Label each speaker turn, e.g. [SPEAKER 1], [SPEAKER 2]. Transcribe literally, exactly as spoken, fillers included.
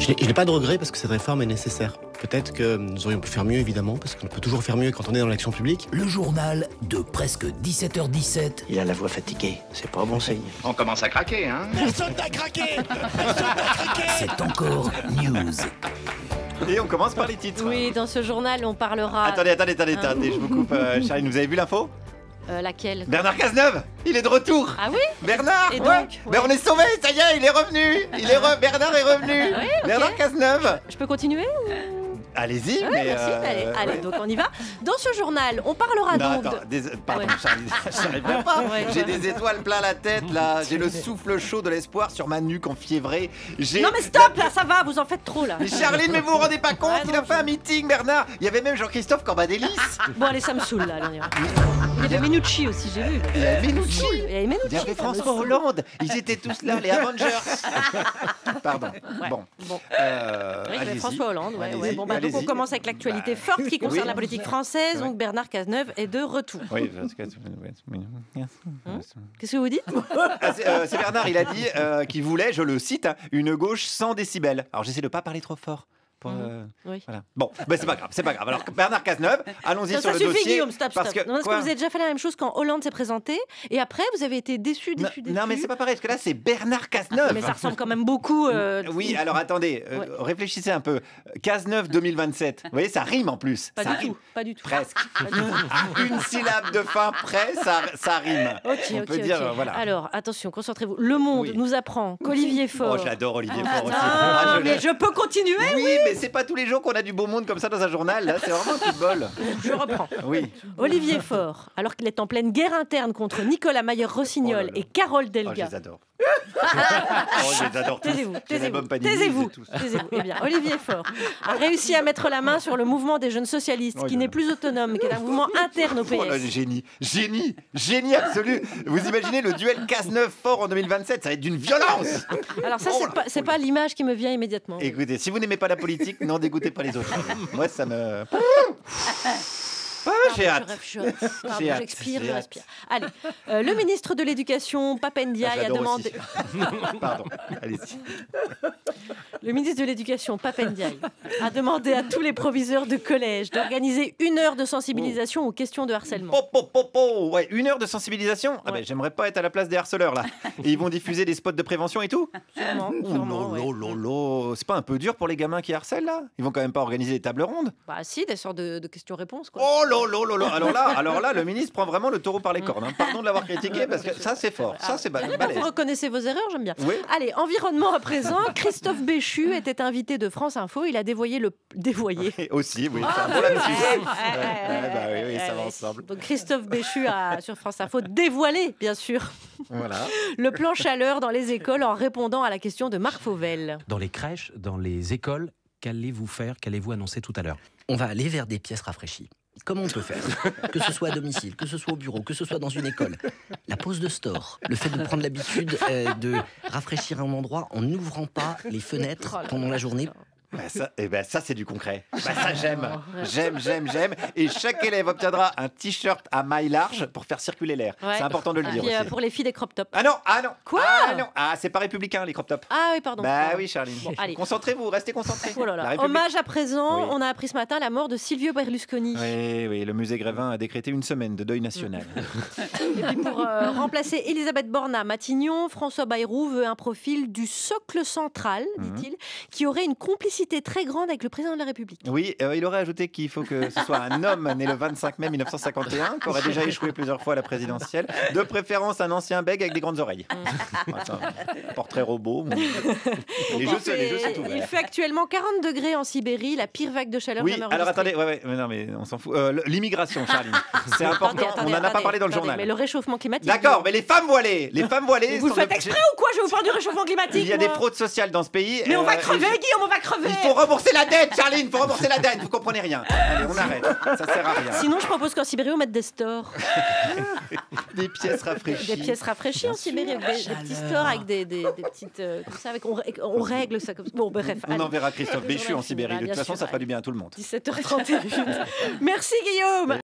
[SPEAKER 1] Je n'ai je n'ai pas de regret parce que cette réforme est nécessaire. Peut-être que nous aurions pu faire mieux, évidemment, parce qu'on peut toujours faire mieux quand on est dans l'action publique.
[SPEAKER 2] Le journal de presque dix-sept heures dix-sept.
[SPEAKER 1] Il a la voix fatiguée, c'est pas bon signe.
[SPEAKER 3] On commence à craquer, hein?
[SPEAKER 4] Personne n'a craqué. Personne n'a craqué.
[SPEAKER 2] C'est encore news.
[SPEAKER 5] Et on commence par les titres.
[SPEAKER 6] Oui, dans ce journal, on parlera...
[SPEAKER 5] Attendez, attendez, attendez, attendez, je vous coupe. Euh, Charline, vous avez vu l'info?
[SPEAKER 6] Euh, laquelle?
[SPEAKER 5] Bernard Cazeneuve, il est de retour.
[SPEAKER 6] Ah oui?
[SPEAKER 5] Bernard,
[SPEAKER 6] Et
[SPEAKER 5] ouais.
[SPEAKER 6] donc,
[SPEAKER 5] Ben, on est sauvés, ça y est, il est revenu. Il est re... Bernard est revenu.
[SPEAKER 6] Oui, ok.
[SPEAKER 5] Bernard Cazeneuve.
[SPEAKER 6] Je peux continuer ou...
[SPEAKER 5] Allez-y,
[SPEAKER 6] Ouais,
[SPEAKER 5] mais...
[SPEAKER 6] merci.
[SPEAKER 5] euh,
[SPEAKER 6] allez, allez,
[SPEAKER 5] ouais.
[SPEAKER 6] donc on y va. Dans ce journal, on parlera
[SPEAKER 5] Non,
[SPEAKER 6] donc...
[SPEAKER 5] attends,
[SPEAKER 6] de...
[SPEAKER 5] dés- pardon,
[SPEAKER 6] Ouais.
[SPEAKER 5] Charline, j'arriverai pas.
[SPEAKER 6] Ouais,
[SPEAKER 5] J'ai
[SPEAKER 6] ouais.
[SPEAKER 5] des étoiles plein la tête, là. J'ai le souffle chaud de l'espoir sur ma nuque enfiévrée. J'ai...
[SPEAKER 6] Non mais stop là, ça va, vous en faites trop là.
[SPEAKER 5] Mais Charline, mais vous vous rendez pas compte,
[SPEAKER 6] Ouais,
[SPEAKER 5] il
[SPEAKER 6] non,
[SPEAKER 5] a fait
[SPEAKER 6] je-
[SPEAKER 5] un meeting, Bernard. Il y avait même Jean-Christophe Cambadélis.
[SPEAKER 6] Bon allez, ça me saoule là. là, Il y avait Menucci aussi, j'ai vu.
[SPEAKER 5] Il y avait Menucci.
[SPEAKER 6] Il y avait Menucci.
[SPEAKER 5] Il y avait
[SPEAKER 6] ça me
[SPEAKER 5] François
[SPEAKER 6] saoule.
[SPEAKER 5] Hollande. Ils étaient tous là, les Avengers. Pardon.
[SPEAKER 6] Ouais.
[SPEAKER 5] Bon.
[SPEAKER 6] Bon.
[SPEAKER 5] Euh,
[SPEAKER 6] Oui, il y avait
[SPEAKER 5] allez-y.
[SPEAKER 6] François Hollande, ouais,
[SPEAKER 5] Allez-y,
[SPEAKER 6] ouais. Bon, bah, donc on
[SPEAKER 5] allez-y.
[SPEAKER 6] commence avec l'actualité
[SPEAKER 5] Bah,
[SPEAKER 6] forte qui concerne
[SPEAKER 5] oui.
[SPEAKER 6] la politique française.
[SPEAKER 5] Ouais.
[SPEAKER 6] Donc Bernard Cazeneuve est de retour.
[SPEAKER 5] Oui, parce que...
[SPEAKER 6] Qu'est-ce que vous dites?
[SPEAKER 5] Ah, c'est, euh, c'est Bernard, il a dit euh, qu'il voulait, je le cite, hein, une gauche sans décibels. Alors j'essaie de pas parler trop fort. Pour, euh,
[SPEAKER 6] Oui.
[SPEAKER 5] voilà. Bon, bah, c'est pas grave, c'est pas grave. Alors Bernard Cazeneuve, allons-y
[SPEAKER 6] Ça,
[SPEAKER 5] sur
[SPEAKER 6] ça
[SPEAKER 5] le
[SPEAKER 6] suffit,
[SPEAKER 5] dossier.
[SPEAKER 6] Guillaume, stop,
[SPEAKER 5] parce
[SPEAKER 6] stop.
[SPEAKER 5] que,
[SPEAKER 6] Non, parce que
[SPEAKER 5] quoi
[SPEAKER 6] vous avez déjà fait la même chose quand Hollande s'est présenté, et après vous avez été déçu,
[SPEAKER 5] non,
[SPEAKER 6] déçu, déçu.
[SPEAKER 5] non, mais c'est pas pareil, parce que là c'est Bernard Cazeneuve.
[SPEAKER 6] Mais ça ressemble quand même beaucoup. euh,
[SPEAKER 5] Oui, alors attendez, euh,
[SPEAKER 6] Ouais.
[SPEAKER 5] réfléchissez un peu. Cazeneuve deux mille vingt-sept, vous voyez, ça rime en plus.
[SPEAKER 6] Pas
[SPEAKER 5] ça
[SPEAKER 6] du
[SPEAKER 5] rime.
[SPEAKER 6] tout, pas du tout.
[SPEAKER 5] Presque.
[SPEAKER 6] Pas du tout.
[SPEAKER 5] À une syllabe de fin près, ça, ça rime.
[SPEAKER 6] Ok,
[SPEAKER 5] On
[SPEAKER 6] ok,
[SPEAKER 5] peut
[SPEAKER 6] ok.
[SPEAKER 5] dire, euh, voilà.
[SPEAKER 6] Alors, attention, concentrez-vous. Le Monde
[SPEAKER 5] Oui.
[SPEAKER 6] nous apprend qu'Olivier Faure...
[SPEAKER 5] Oh, j'adore Olivier
[SPEAKER 6] Ah,
[SPEAKER 5] Faure aussi.
[SPEAKER 6] attends,
[SPEAKER 5] Ah, je
[SPEAKER 6] mais
[SPEAKER 5] l'aime.
[SPEAKER 6] je peux continuer.
[SPEAKER 5] Oui, mais c'est pas tous les jours qu'on a du beau monde comme ça dans un journal. Là, c'est vraiment un coup de bol.
[SPEAKER 6] Je reprends.
[SPEAKER 5] Oui.
[SPEAKER 6] Olivier Faure, alors qu'il est en pleine guerre interne contre Nicolas Mayer-Rossignol
[SPEAKER 5] Oh là là.
[SPEAKER 6] et Carole
[SPEAKER 5] Oh, je
[SPEAKER 6] Delga.
[SPEAKER 5] les adore. Oh, je les adore tous.
[SPEAKER 6] Taisez-vous,
[SPEAKER 5] J'ai
[SPEAKER 6] taisez-vous,
[SPEAKER 5] l'album Panini,
[SPEAKER 6] taisez-vous,
[SPEAKER 5] je les ai tous.
[SPEAKER 6] taisez-vous. Eh bien, Olivier Faure a réussi à mettre la main sur le mouvement des jeunes socialistes,
[SPEAKER 5] Oh,
[SPEAKER 6] qui
[SPEAKER 5] là
[SPEAKER 6] n'est
[SPEAKER 5] là.
[SPEAKER 6] plus autonome, qui est un mouvement interne au
[SPEAKER 5] Oh là,
[SPEAKER 6] P S.
[SPEAKER 5] génie, génie, génie absolu. Vous imaginez le duel Cazeneuve-Fort en deux mille vingt-sept, ça va être d'une violence.
[SPEAKER 6] Alors ça,
[SPEAKER 5] Oh
[SPEAKER 6] c'est
[SPEAKER 5] là.
[SPEAKER 6] pas, c'est pas l'image qui me vient immédiatement.
[SPEAKER 5] Écoutez, si vous n'aimez pas la politique, n'en dégoûtez pas les autres. Moi, ça me... Ah, j'ai
[SPEAKER 6] Pardon,
[SPEAKER 5] hâte.
[SPEAKER 6] je rêve, je- Pardon,
[SPEAKER 5] J'ai hâte,
[SPEAKER 6] j'expire,
[SPEAKER 5] j'ai
[SPEAKER 6] je
[SPEAKER 5] hâte.
[SPEAKER 6] respire. Allez, euh, le ministre de l'Éducation, Papendiaï, a
[SPEAKER 5] J'adore
[SPEAKER 6] demandé...
[SPEAKER 5] aussi. Pardon, allez-y.
[SPEAKER 6] Le ministre de l'Éducation, Papendiaï, a demandé à tous les proviseurs de collège d'organiser une heure de sensibilisation aux questions de harcèlement.
[SPEAKER 5] Po, po, po, po. Ouais, une heure de sensibilisation. Ah
[SPEAKER 6] Ouais.
[SPEAKER 5] ben, j'aimerais pas être à la place des harceleurs là. Et ils vont diffuser des spots de prévention et tout.
[SPEAKER 6] Sûrement,
[SPEAKER 5] Oh
[SPEAKER 6] sûrement, ouais.
[SPEAKER 5] lolo, lolo. C'est pas un peu dur pour les gamins qui harcèlent là? Ils vont quand même pas organiser des tables rondes?
[SPEAKER 6] Bah si, des sortes de, de questions-réponses, quoi.
[SPEAKER 5] Oh lolo, lolo. Alors là, alors là, le ministre prend vraiment le taureau par les cornes. hein. Pardon de l'avoir critiqué parce que ça c'est fort. Ça c'est ba-
[SPEAKER 6] Ah,
[SPEAKER 5] balèze.
[SPEAKER 6] vous reconnaissez vos erreurs, j'aime bien.
[SPEAKER 5] Oui.
[SPEAKER 6] Allez, environnement à présent. Christophe Béchu était invité de France Info. Il a dévoyé le... Dévoyé.
[SPEAKER 5] Et aussi, oui.
[SPEAKER 6] Ah,
[SPEAKER 5] c'est un bon lapsus.
[SPEAKER 6] ouais,
[SPEAKER 5] Ouais,
[SPEAKER 6] ouais,
[SPEAKER 5] ouais, bah oui, oui,
[SPEAKER 6] ouais,
[SPEAKER 5] ça va
[SPEAKER 6] ouais.
[SPEAKER 5] ensemble.
[SPEAKER 6] Donc Christophe Béchu a, sur France Info, dévoilé, bien sûr,
[SPEAKER 5] Voilà.
[SPEAKER 6] le plan chaleur dans les écoles en répondant à la question de Marc Fauvel.
[SPEAKER 7] Dans les crèches, dans les écoles, qu'allez-vous faire, qu'allez-vous annoncer tout à l'heure?
[SPEAKER 8] On va aller vers des pièces rafraîchies. Comment on peut faire? Que ce soit à domicile, que ce soit au bureau, que ce soit dans une école. La pause de store, le fait de prendre l'habitude euh, de rafraîchir un endroit en n'ouvrant pas les fenêtres
[SPEAKER 6] Oh là
[SPEAKER 8] pendant
[SPEAKER 6] là,
[SPEAKER 8] la journée.
[SPEAKER 5] Bah ça, eh ben ça c'est du concret. Bah ça j'aime, j'aime, j'aime, j'aime. Et chaque élève obtiendra un t-shirt à mailles larges pour faire circuler l'air.
[SPEAKER 6] Ouais.
[SPEAKER 5] C'est important de le
[SPEAKER 6] Et
[SPEAKER 5] dire
[SPEAKER 6] puis, euh,
[SPEAKER 5] aussi.
[SPEAKER 6] pour les filles des crop tops.
[SPEAKER 5] Ah non, ah non.
[SPEAKER 6] Quoi?
[SPEAKER 5] Ah non, ah c'est pas républicain les crop tops.
[SPEAKER 6] Ah oui, pardon.
[SPEAKER 5] Bah
[SPEAKER 6] Pardon.
[SPEAKER 5] oui, Charline.
[SPEAKER 6] Bon, allez.
[SPEAKER 5] Concentrez-vous, restez concentrés.
[SPEAKER 6] Oh là
[SPEAKER 5] La
[SPEAKER 6] là.
[SPEAKER 5] République-
[SPEAKER 6] Hommage à présent,
[SPEAKER 5] Oui.
[SPEAKER 6] on a appris ce matin la mort de Silvio Berlusconi.
[SPEAKER 5] Oui, oui, le musée Grévin a décrété une semaine de deuil national.
[SPEAKER 6] Et puis pour euh, remplacer Elisabeth Borne à Matignon, François Bayrou veut un profil du socle central,
[SPEAKER 5] Mhm.
[SPEAKER 6] dit-il, qui aurait une complicité très grande avec le président de la République.
[SPEAKER 5] Oui, euh, il aurait ajouté qu'il faut que ce soit un homme né le vingt-cinq mai mille neuf cent cinquante et un, qui aurait déjà échoué plusieurs fois à la présidentielle, de préférence un ancien bègue avec des grandes oreilles. Enfin, portrait robot. bon. Les jeux, c'est- les jeux, c'est
[SPEAKER 6] Il
[SPEAKER 5] ouvert.
[SPEAKER 6] fait actuellement quarante degrés en Sibérie, la pire vague de chaleur
[SPEAKER 5] Oui,
[SPEAKER 6] jamais
[SPEAKER 5] alors
[SPEAKER 6] enregistrée.
[SPEAKER 5] attendez, ouais, ouais, mais non, mais on s'en fout. Euh, l'immigration, Charline, c'est important.
[SPEAKER 6] Attendez, attendez,
[SPEAKER 5] on n'en a pas
[SPEAKER 6] attendez,
[SPEAKER 5] parlé dans le
[SPEAKER 6] attendez,
[SPEAKER 5] journal.
[SPEAKER 6] Mais le réchauffement climatique.
[SPEAKER 5] D'accord, mais les femmes voilées, les femmes voilées.
[SPEAKER 6] Mais vous le
[SPEAKER 5] sont
[SPEAKER 6] faites
[SPEAKER 5] de-
[SPEAKER 6] exprès ou quoi? Je vais vous parler du réchauffement climatique.
[SPEAKER 5] Il y a des
[SPEAKER 6] moi.
[SPEAKER 5] fraudes sociales dans ce pays.
[SPEAKER 6] Mais on va
[SPEAKER 5] euh,
[SPEAKER 6] crever,
[SPEAKER 5] et-
[SPEAKER 6] Guillaume, on va crever.
[SPEAKER 5] Il faut rembourser la dette, Charline, il faut rembourser la dette. Vous comprenez rien. Allez, on arrête. Ça sert à rien.
[SPEAKER 6] Sinon, je propose qu'en Sibérie, on mette des stores.
[SPEAKER 5] Des pièces rafraîchies.
[SPEAKER 6] Des pièces rafraîchies en Sibérie, avec des, des petits stores avec des, des, des petites. euh, comme ça, avec, on, rè- on règle ça comme ça. Bon, bref.
[SPEAKER 5] On
[SPEAKER 6] allez.
[SPEAKER 5] enverra Christophe
[SPEAKER 6] Le
[SPEAKER 5] Béchu
[SPEAKER 6] journal
[SPEAKER 5] en Sibérie.
[SPEAKER 6] finira,
[SPEAKER 5] De toute
[SPEAKER 6] bien
[SPEAKER 5] façon,
[SPEAKER 6] sûr,
[SPEAKER 5] ça fera
[SPEAKER 6] allez.
[SPEAKER 5] du bien à tout le monde.
[SPEAKER 6] dix-sept heures trente et un. Merci Guillaume.